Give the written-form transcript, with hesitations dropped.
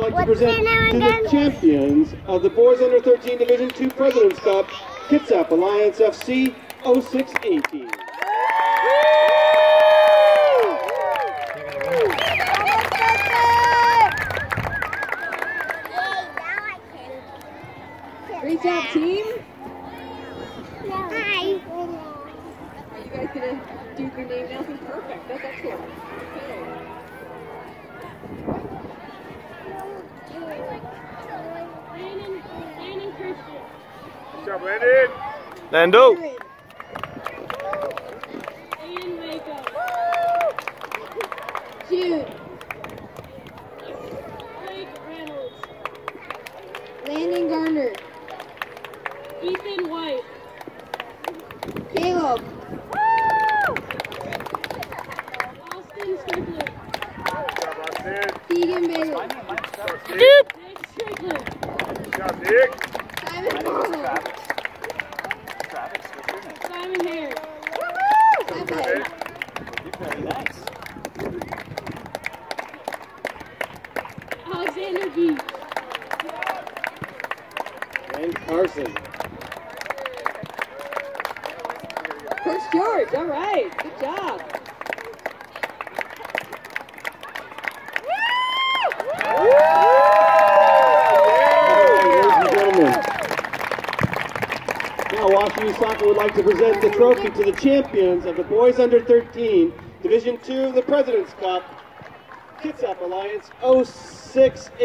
like to present to the champions of the Boys Under 13 Division II President's Cup, Kitsap Alliance FC 0618. Great job, team. Hi. Are you guys gonna do your name now? Perfect. That's excellent. Landon Christian. Good job, Landon. Lando. Ian Waco. Jude. Blake Reynolds. Landon Garner. Ethan White. Caleb. Austin Strickland. Good job, Austin. Keegan Bailey. Nick Strickland. Good job, Nick. Simon Arnold. Simon Harris. Simon. Very nice. Alexander Beach. And Carson. Coach George. All right. Good job. Ladies and gentlemen, now Washington Soccer would like to present the trophy to the champions of the Boys Under 13 Division II of the President's Cup, Kitsap Alliance 0618.